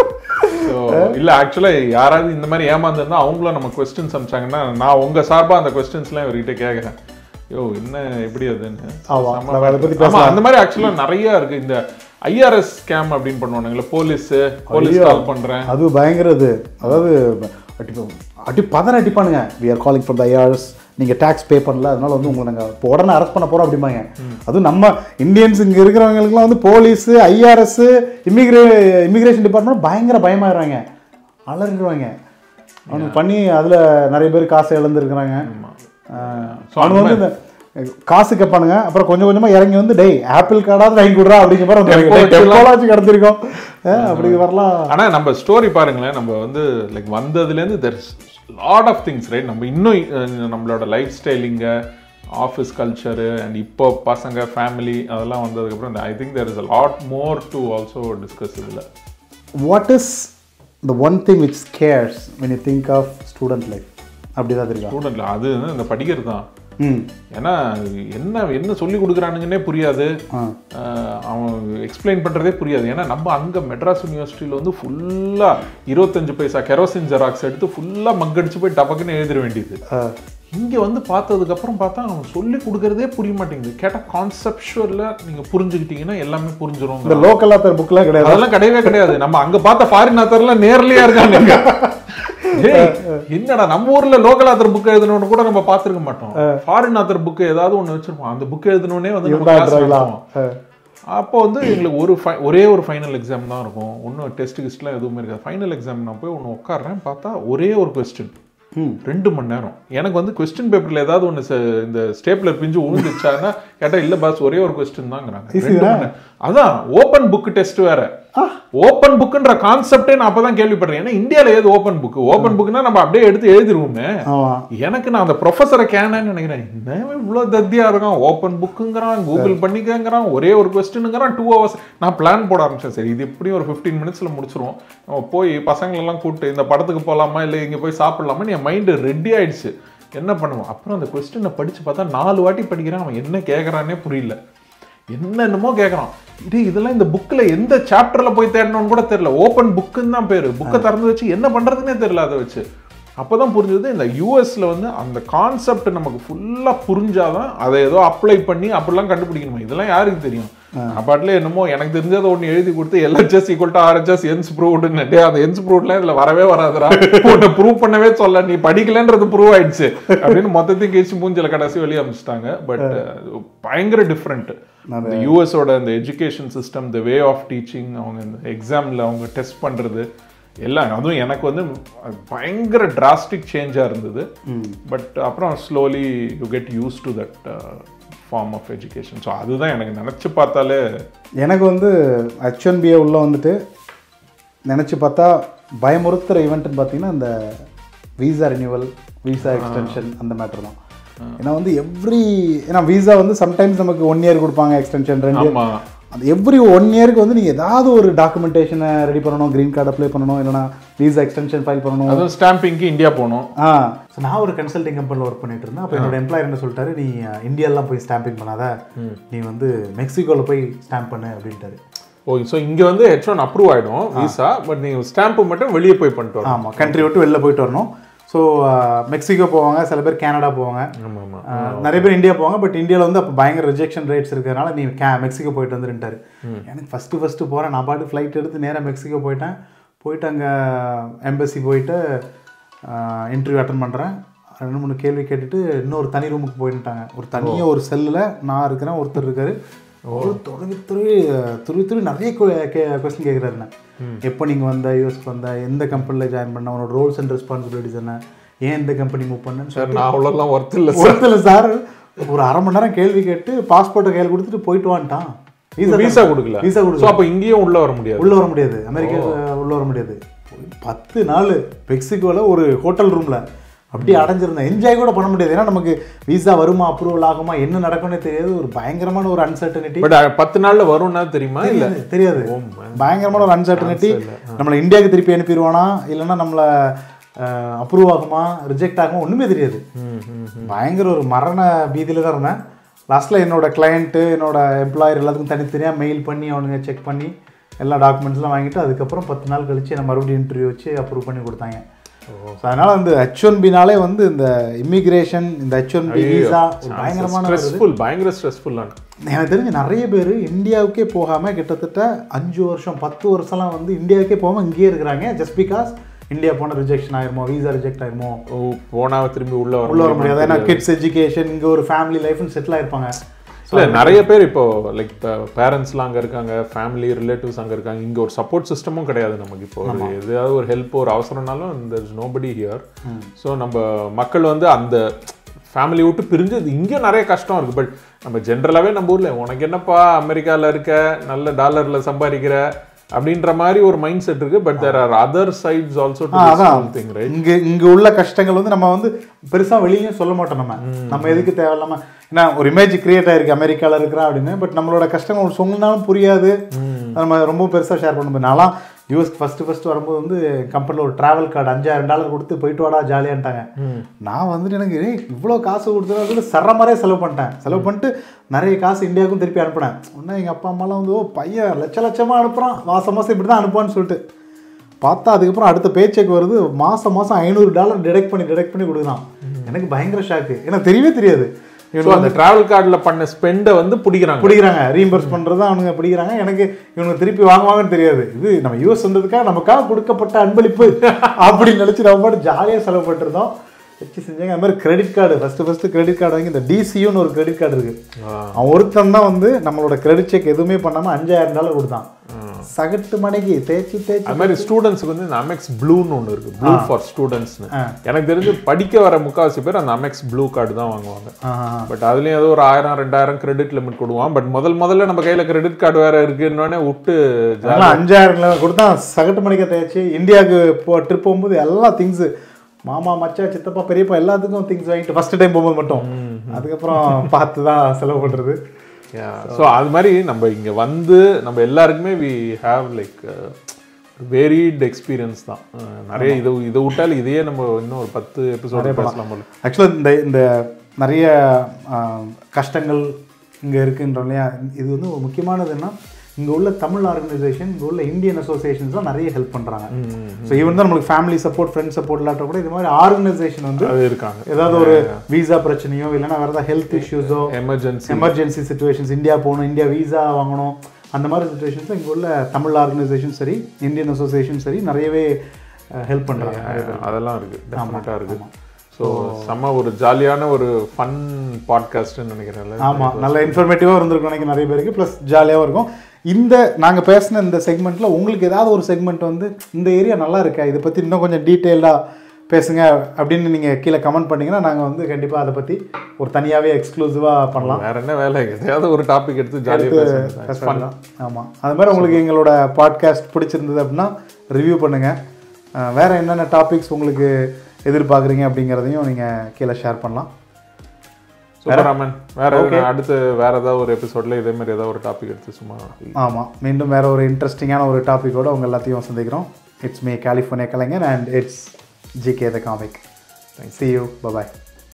இல்ல ஆக்சுவலா யாராவது இந்த மாதிரி ஏமாந்துருந்தா அவங்களும் நம்ம கொஸ்டின்ஸ் அனுப்பிச்சாங்கன்னா நான் உங்க சார்பா அந்த கொஸ்டின்ஸ் எல்லாம் இவர்கிட்ட கேட்கறேன். யோ என்ன எப்படி அதுன்னு அந்த மாதிரி ஆக்சுவலா நிறைய இருக்கு. இந்த ஐஆர்எஸ் ஸ்கேம் அப்படின்னு பண்ணுவானுங்களா, போலீஸ் போலீஸ் கால் பண்றேன், அது பயங்கரது. அதாவது அடி பதற அடிப்பானுங்க, we are calling from the IRS, நீங்க டாக்ஸ் பே பண்ணல அதனால வந்து உங்களை நாங்கள் இப்போ உடனே அரெஸ்ட் பண்ண போறோம் அப்படிம்பாங்க. அதுவும் நம்ம இந்தியன்ஸ் இங்க இருக்கிறவங்களுக்குலாம் வந்து போலீஸ் ஐஆர்எஸ் இமிகிரே இமிகிரேஷன் டிபார்ட்மெண்ட் பயங்கர பயமாயிடுவாங்க, அலறிடுவாங்க. அவனுக்கு பண்ணி அதுல நிறைய பேர் காசை இழந்துருக்குறாங்க. அவனு வந்து இந்த காசு கேட்பானுங்க, அப்புறம் கொஞ்சம் கொஞ்சமா இறங்கி வந்து டேய் ஆப்பிள் கார்டாவது வாங்கி கொடுறா அப்படிங்கிற மாதிரி கிடந்திருக்கோம் அப்படிங்கிற மாதிரிலாம். ஆனா நம்ம ஸ்டோரி பாருங்களேன், நம்ம வந்து லைக் வந்ததுலேருந்து there is lot of things right. நம்ம இன்னும் நம்மளோட லைஃப் ஸ்டைலிங்க, ஆஃபீஸ் கல்ச்சரு அண்ட் இப்போ பசங்க ஃபேமிலி அதெல்லாம் வந்ததுக்கப்புறம் I think there is a lot more to also discuss. இதில் what is the one thing which scares when you think of student life? அப்படிதான் தெரியும் ஸ்டூடெண்ட்ல அது இந்த படிக்கிறது தான். ஏன்னா என்ன என்ன சொல்லி கொடுக்குறானுங்கன்னே புரியாது, அவன் எக்ஸ்பிளைன் பண்ணுறதே புரியாது. ஏன்னா நம்ம அங்கே மெட்ராஸ் யூனிவர்சிட்டியில் வந்து ஃபுல்லாக இருபத்தஞ்சு பைசா கெரோசின் ஜெராக்ஸ் எடுத்து ஃபுல்லாக மக்கடிச்சு போய் டபக்குன்னு எழுதிட வேண்டியது. இங்கே வந்து பார்த்ததுக்கப்புறம் பார்த்தா அவன் சொல்லி கொடுக்குறதே புரிய மாட்டேங்குது. கேட்டால் கான்செப்டுவலில் நீங்கள் புரிஞ்சுக்கிட்டீங்கன்னா எல்லாமே புரிஞ்சிடும். இந்த லோக்கல் ஆத்தர் புக்கெலாம் கிடையாது, அதெல்லாம் கிடையவே கிடையாது. நம்ம அங்கே பார்த்த ஃபாரின் ஆத்தர்லாம் நேர்லையாக இருக்காங்க. என்னடா நம்ம ஊர்ல லோக்கல் ஆத்தர் புக் எழுதணும்னு கூட நம்ம பார்த்துருக்க மாட்டோம். ஃபாரின் ஆத்தர் புக் ஏதாவது ஒண்ணு வச்சிருப்போம், அந்த புக் எழுதணும்னே வந்து நம்ம class நடத்துவோம். அப்போ வந்து எங்களுக்கு ஒரு ஒரே ஒரு ஃபைனல் எக்ஸாம் தான் இருக்கும், ஒன்றும் டெஸ்ட் கிஸ்ட்லாம் எதுவுமே இருக்காது. ஃபைனல் எக்ஸாம் நான் போய் ஒன்று உட்காடுறேன், பார்த்தா ஒரே ஒரு கொஸ்டின் ரெண்டு மணி நேரம். எனக்கு வந்து கொஸ்டின் பேப்பர்ல ஏதாவது ஒன்று இந்த ஸ்டேப்லர் பிஞ்சு விழுந்துச்சான்னா கேட்டா இல்ல பாஸ் ஒரே ஒரு கொஸ்டின் தாங்கிறாங்க. அதான் ஓப்பன் புக் டெஸ்ட் வேற. ஓப்பன் புக்ன்ற கான்செப்டே நான் அப்பதான் கேள்விப்படுறேன். ஏன்னா இந்தியால ஏது ஓப்பன் புக்? ஓப்பன் புக்னா நம்ம அப்படியே எடுத்து எழுதிருவோமே. எனக்கு நான் அந்த ப்ரொஃபஸரை கேனேன்னு நினைக்கிறேன், என்ன இவ்வளவு தத்தியா இருக்கான், ஓப்பன் புக்குங்கிறான், கூகுள் பண்ணிக்கங்கிறான், ஒரே ஒரு கொஸ்டினுங்கிறான், டூ ஹவர்ஸ். நான் பிளான் போட ஆரம்பிச்சேன், சரி இது எப்படியும் ஒரு ஃபிஃப்டீன் மினிட்ஸ்ல முடிச்சிருவோம், நம்ம போய் பசங்களெல்லாம் கூப்பிட்டு இந்த படத்துக்கு போகலாமா இல்லை இங்கே போய் சாப்பிடலாமா, என் மைண்டு ரெடி ஆயிடுச்சு. என்ன பண்ணுவோம்? அப்புறம் அந்த கொஸ்டினை படிச்சு பார்த்தா நாலு வாட்டி படிக்கிறான், அவன் என்ன கேட்கறானே புரியல, என்னென்னமோ கேட்கறான். இது இதெல்லாம் இந்த புக்ல எந்த சாப்டர்ல போய் தேடணும்னு கூட தெரியல. ஓப்பன் புக்குன்னு தான் பேரு. புக்கை திறந்து வச்சு என்ன பண்றதுன்னே தெரியல. அதை வச்சு அப்பதான் புரிஞ்சது இந்த யூஎஸ்ல வந்து அந்த கான்செப்ட் நமக்கு ஃபுல்லா புரிஞ்சாதான் அதை ஏதோ அப்ளை பண்ணி அப்படிலாம் கண்டுபிடிக்கணுமா. இதெல்லாம் யாருக்கு தெரியும்? அப்பாட்ல என்னமோ எனக்கு தெரிஞ்சதை ஒன்று எழுதி கொடுத்து LHS equal to RHS hence ப்ரூவ்டுன்னு, அந்த என்ஸ் ப்ரூவ்லாம் இதுல வரவே வராதுரா, ஒன்று ப்ரூவ் பண்ணவே சொல்ல, நீ படிக்கலன்றது ப்ரூவ் ஆயிடுச்சு அப்படின்னு மொத்தத்தையும் கேச்சு மூஞ்சில கடைசி வெளியே அமைச்சிட்டாங்க. பட் பயங்கர டிஃப்ரெண்ட் யூஎஸோட இந்த education system, the way of teaching, அவங்க இந்த எக்ஸாம்ல அவங்க டெஸ்ட் பண்றது எல்லாம். அதுவும் எனக்கு வந்து பயங்கர டிராஸ்டிக் சேஞ்சாக இருந்தது. பட் அப்புறம் slowly you get used to that form of education. So அதுதான் எனக்கு நினச்சி பார்த்தாலே எனக்கு வந்து ஹெச் ஒன் பிஏ உள்ளே வந்துட்டு நினச்சி பார்த்தா பயமுறுத்துகிற ஈவெண்ட்டுன்னு பார்த்தீங்கன்னா இந்த வீசா ரினியூவல், வீசா எக்ஸ்டென்ஷன் அந்த மேட்டர் தான். ஏன்னா வந்து எவ்ரி ஏன்னா வீசா வந்து சம்டைம்ஸ் நமக்கு ஒன் இயர் கொடுப்பாங்க, எக்ஸ்டென்ஷன் ரெண்டு இயர். அந்த எவ்ரி ஒன் இயருக்கு வந்து நீங்கள் ஏதாவது ஒரு டாக்குமெண்டேஷனை ரெடி பண்ணணும், க்ரீன் கார்டு அப்ளை பண்ணணும், இல்லைனா வீசா எக்ஸ்டென்ஷன் ஃபைல் பண்ணணும், அதுவும் ஸ்டாம்பிங்க்கு இந்தியா போகணும். ஆ ஸோ நான் ஒரு கன்சல்டிங் கம்பெனியில் ஒர்க் பண்ணிட்டு இருந்தேன். அப்போ என்னோட எம்ப்ளாயர் என்ன சொல்லிட்டாரு, நீ இந்தியாலாம் போய் ஸ்டாம்பிங் பண்ணாத, நீ வந்து மெக்சிகோவில் போய் ஸ்டாம்ப் பண்ணு அப்படின்ட்டாரு. ஓகே, ஸோ இங்கே வந்து ஹெச் ஒன் அப்ரூவ் ஆகிடும் வீசா, பட் நீங்கள் ஸ்டாம்பு மட்டும் வெளியே போய் பண்ணிட்டு வரணும். ஆமாம், கண்ட்ரி விட்டு வெளில போயிட்டு வரணும். ஸோ மெக்சிகோ போவாங்க, சில பேர் கனடா போவாங்க, நிறைய பேர் இந்தியா போவாங்க. பட் இந்தியாவில் வந்து அப்போ பயங்கர ரிஜெக்ஷன் ரேட்ஸ் இருக்கிறதுனால நீ கே மெக்சிகோ போயிட்டு வந்துருன்ட்டாரு. எனக்கு ஃபஸ்ட்டு ஃபஸ்ட்டு போகிறேன், நான் பாட்டு ஃப்ளைட் எடுத்து நேராக மெக்சிகோ போயிட்டேன். போயிட்டு அங்கே எம்பசி போயிட்டு இன்டர்வியூ அட்டன் பண்ணுறேன். ரெண்டு மூணு கேள்வி கேட்டுட்டு இன்னொரு தனி ரூமுக்கு போயிட்டாங்க. ஒரு தனியாக ஒரு செல்லில் நான் இருக்கிறேன், ஒருத்தர் இருக்காரு. ஒரு துருவி துருவி துருவி துருவி நிறைய கொஸ்டின் கேட்குறாருண்ணே. எப்போ நீங்கள் வந்த, யூஎஸ்க்கு வந்த, எந்த கம்பெனியில் ஜாயின் பண்ண, உன்னோட ரோல்ஸ் அண்ட் ரெஸ்பான்சிபிலிட்டிஸ் என்ன, ஏன் இந்த கம்பெனி மூவ் பண்ணேன்னு சார் நான் அவ்வளோலாம் ஒர்த் இல்லை ஒர்த் இல்லை சார். ஒரு அரை மணி நேரம் கேள்வி கேட்டு பாஸ்போர்ட்டை கையில் கொடுத்துட்டு போயிட்டு வான்ட்டான். வீசா கொடுக்கல, வீசா கொடுக்கல. அப்போ இங்கேயும் உள்ளே வர முடியாது, உள்ளே வர முடியாது, அமெரிக்கா உள்ளே வர முடியாது. பத்து நாள் மெக்சிகோவில் ஒரு ஹோட்டல் ரூமில் அப்படியே அடைஞ்சிருந்தேன். என்ஜாய் கூட பண்ண முடியாது. ஏன்னா நமக்கு வீசா வருமா, அப்ரூவல் ஆகுமா, என்ன நடக்கும்னே தெரியாது. ஒரு பயங்கரமான ஒரு அன்சர்டனிட்டி. பட் பத்து நாள்ல வரும்னா தெரியுமா? இல்லை தெரியாது. பயங்கரமான ஒரு அன்சர்டனிட்டி. நம்மளை இந்தியாவுக்கு திருப்பி அனுப்பிடுவானா, இல்லைன்னா நம்மளை அப்ரூவ் ஆகுமா, ரிஜெக்ட் ஆகுமா, ஒன்றுமே தெரியாது. பயங்கர ஒரு மரண பீதியில் தான் இருந்தேன். லாஸ்ட்டில் என்னோட கிளையண்ட்டு, என்னோட எம்ப்ளாயர் எல்லாத்துக்கும் தனித்தனியாக மெயில் பண்ணி அவனுங்க செக் பண்ணி எல்லா டாக்குமெண்ட்ஸ்லாம் வாங்கிட்டு அதுக்கப்புறம் பத்து நாள் கழிச்சு என்னை மறுபடியும் இன்டர்வியூ வச்சு அப்ரூவ் பண்ணி கொடுத்தாங்க. ஸோ அதனால் வந்து ஹெச் ஒன் பினாலே வந்து இந்த இமிக்ரேஷன், இந்த ஹெச் ஒன் பி வீசா பயங்கரமான ஸ்ட்ரெஸ்ஃபுல், பயங்கர ஸ்ட்ரெஸ்ஃபுல்லான. எனக்கு தெரிஞ்சு நிறைய பேர் இந்தியாவுக்கே போகாமல் கிட்டத்தட்ட அஞ்சு வருஷம் பத்து வருஷம்லாம் வந்து இந்தியாவுக்கே போகாமல் இங்கேயே இருக்கிறாங்க. ஜஸ்ட் பிகாஸ் இந்தியா போன ரிஜெக்ஷன் ஆயிருமோ, வீசா ரிஜெக்ட் ஆயிருமோ, போனா திரும்பி உள்ள உள்ள வர முடியாது. ஏன்னா கிட்ஸ் எஜுகேஷன், இங்கே ஒரு ஃபேமிலி லைஃப்னு செட்டில் ஆயிருப்பாங்க. இல்லை நிறைய பேர் இப்போ லைக் பேரண்ட்ஸ்லாம் அங்கே இருக்காங்க, ஃபேமிலி ரிலேட்டிவ்ஸ் அங்கே இருக்காங்க. இங்கே ஒரு சப்போர்ட் சிஸ்டமும் கிடையாது நமக்கு. இப்போ ஒரு எதாவது ஒரு ஹெல்ப், ஒரு அவசரம்னாலும் there is nobody here. So நம்ம மக்கள் வந்து அந்த ஃபேமிலி விட்டு பிரிஞ்சு இங்கே நிறைய கஷ்டம் இருக்குது. பட் நம்ம ஜென்ரலாகவே நம்ம ஊரில் உனக்கு என்னப்பா அமெரிக்காவில் இருக்க, நல்ல டாலரில் சம்பாதிக்கிற அப்படின்ற மாதிரி ஒரு மைண்ட் செட் இருக்கு. But there are other sides also to something, right? இங்க இங்க உள்ள கஷ்டங்கள் வந்து நம்ம வந்து பெருசா வெளியே சொல்ல மாட்டோம். நம்ம நம்ம எதுக்கு தேவையில்லாம, ஏன்னா ஒரு இமேஜ் கிரியேட் ஆயிருக்கு அமெரிக்கால இருக்கிறா அப்படின்னு. பட் நம்மளோட கஷ்டங்கள் சொன்னாலும் புரியாது, நம்ம ரொம்ப பெருசா ஷேர் பண்ண முடியும். நான்லாம் யூஎஸ்க்கு ஃபர்ஸ்ட் ஃபர்ஸ்ட் வரும்போது வந்து கம்பெனியில் ஒரு டிராவல் கார்டு அஞ்சாயிரம் டாலர் கொடுத்து போயிட்டு வாடா ஜாலியான்ட்டாங்க. நான் வந்துட்டு எனக்கு இவ்வளோ காசு கொடுத்துட்டு சர மாதிரியே செலவு பண்ணிட்டேன். செலவு பண்ணிட்டு நிறைய காசு இந்தியாவுக்கும் திருப்பி அனுப்பினேன். ஒன்றும் எங்கள் அப்பா அம்மாலாம் வந்து ஓ பையன் லட்ச லட்சமாக அனுப்புகிறான், மாதம் மாதம் இப்படி தான் அனுப்புவான்னு சொல்லிட்டு பார்த்தா அதுக்கப்புறம் அடுத்த பே செக் வருது, மாதம் மாதம் ஐநூறு டாலர் டிடெக்ட் பண்ணி டிடெக்ட் பண்ணி கொடுக்குறான். எனக்கு பயங்கர ஷாக்கு. எனக்கு தெரியவே தெரியாது. ஸோ அந்த டிராவல் கார்டில் பண்ண ஸ்பெண்டை வந்து பிடிக்கிறாங்க பிடிக்கிறாங்க ரீம்பர்ஸ் பண்ணுறது அவனுங்க பிடிக்கிறாங்க. எனக்கு இவங்க திருப்பி வாங்குவாங்கன்னு தெரியாது. இது நம்ம யூஎஸ் வந்ததுக்காக நமக்காக கொடுக்கப்பட்ட அன்பளிப்பு அப்படின்னு நினச்சி நம்ம பாட்டு ஜாலியாக செலவு பண்ணிருந்தோம், வச்சு செஞ்சாங்க. அது மாதிரி credit card first first credit card வாங்கி இந்த டிசியூன்னு ஒரு கிரெடிட் கார்டு இருக்குது. அவன் ஒருத்தன் தான் வந்து நம்மளோட கிரெடிட் செக் எதுவுமே பண்ணாமல் அஞ்சாயிரம் டாலர் கொடுத்தான் சகட்டு மணிக்கு தேய்ச்சி தேய்ச்சி. அது மாதிரி ஸ்டூடெண்ட்ஸுக்கு வந்து இந்த அமெக்ஸ் ப்ளூன்னு ஒன்று இருக்குது, ப்ளூ ஃபார் ஸ்டூடெண்ட்ஸ்னு. எனக்கு தெரிஞ்சு படிக்க வர முக்கால்வாசி பேர் அந்த அமெக்ஸ் ப்ளூ கார்டு தான் வாங்குவாங்க. பட் அதுலேயும் ஏதோ ஒரு ஆயிரம் ரெண்டாயிரம் கிரெடிட் லிமிட் கொடுவான். பட் முதல் முதல்ல நம்ம கையில் கிரெடிட் கார்டு வேற இருக்குன்னொடனே விட்டு அஞ்சாயிரம் கொடுத்தா சகட்டு மணிக்க தேய்ச்சி இந்தியாவுக்கு போ ட்ரிப் போகும்போது எல்லா திங்ஸு மாமா மச்சா சித்தப்பா பெரியப்பா எல்லாத்துக்கும் திங்ஸ் வாங்கிட்டு ஃபர்ஸ்ட் டைம் போகும்போது மட்டும், அதுக்கப்புறம் பார்த்து தான் செலவு பண்ணுறது. ஸோ அது மாதிரி நம்ம இங்கே வந்து நம்ம எல்லாருக்குமே we have like varied experience தான் நிறைய. இது இதை விட்டால் இதையே நம்ம இன்னும் ஒரு பத்து எபிசோடு பேசலாம் போல. ஆக்சுவலாக இந்த இந்த நிறைய கஷ்டங்கள் இங்கே இருக்குன்றோம் இல்லையா, இது வந்து ஒரு முக்கியமானது என்ன, இங்கே உள்ள தமிழ் ஆர்கனைசேஷன், இங்கே உள்ள இந்தியன் அசோசியேஷன்ஸ் தான் நிறைய ஹெல்ப் பண்ணுறாங்க. ஸோ ஈவன் தான் நம்மளுக்கு ஃபேமிலி சப்போர்ட் ஃப்ரெண்ட்ஸ் சப்போர்ட் இல்லாட்ட கூட இது மாதிரி ஆர்கனைசேஷன் வந்து இருக்காங்க. ஏதாவது ஒரு வீசா பிரச்சனையோ இல்லைன்னா வேறு ஏதாவது ஹெல்த் இஷ்யூஸோ எமர்ஜென்சி எமர்ஜென்சி சுச்சுவேஷன்ஸ், இந்தியா போகணும், இந்தியா வீசா வாங்கணும், அந்த மாதிரி சுச்சுவேஷன்ஸில் இங்கே உள்ள தமிழ் ஆர்கனைசேஷன் சரி இந்தியன் அசோசியேஷன் சரி நிறையவே ஹெல்ப் பண்ணுறாங்க. அதெல்லாம் இருக்குது, டெஃபினட்டாக இருக்குது. ஸோ செம்ம ஒரு ஜாலியான ஒரு ஃபன் பாட்காஸ்ட்னு நினைக்கிறேன். ஆமாம், நல்ல இன்ஃபர்மேட்டிவாக இருந்திருக்கும் நினைக்கிறேன் நிறைய பேருக்கு, ப்ளஸ் ஜாலியாகவும் இருக்கும். இந்த நாங்கள் பேசின இந்த செக்மெண்ட்டில் உங்களுக்கு ஏதாவது ஒரு செக்மெண்ட் வந்து இந்த ஏரியா நல்லா இருக்கா, இதை பற்றி இன்னும் கொஞ்சம் டீட்டெயில்டாக பேசுங்க அப்படின்னு நீங்கள் கீழே கமெண்ட் பண்ணிங்கன்னா நாங்கள் வந்து கண்டிப்பாக அதை பற்றி ஒரு தனியாகவே எக்ஸ்க்ளூசிவாக பண்ணலாம். வேறு என்ன வேலை, எதையாவது ஒரு டாபிக் எடுத்து ஜாலியாக பண்ணலாம். ஆமாம், அது மாதிரி உங்களுக்கு எங்களோட பாட்காஸ்ட் பிடிச்சிருந்தது அப்படின்னா ரிவ்யூ பண்ணுங்கள். வேறு என்னென்ன டாபிக்ஸ் உங்களுக்கு எதிர்பார்க்குறீங்க அப்படிங்கிறதையும் நீங்கள் கீழே ஷேர் பண்ணலாம். சூப்பராமன், வேற அடுத்து வேற ஏதாவது ஒரு எபிசோட்ல இதே மாதிரி ஏதாவது ஒரு டாபிக் எடுத்து சும்மா. ஆமாம், மீண்டும் வேற ஒரு இன்ட்ரெஸ்டிங்கான ஒரு டாப்பிக்கோடு உங்கள் எல்லாத்தையும் சந்திக்கிறோம். It's me California Kalaignan and it's GK the comic. See you. Bye-bye.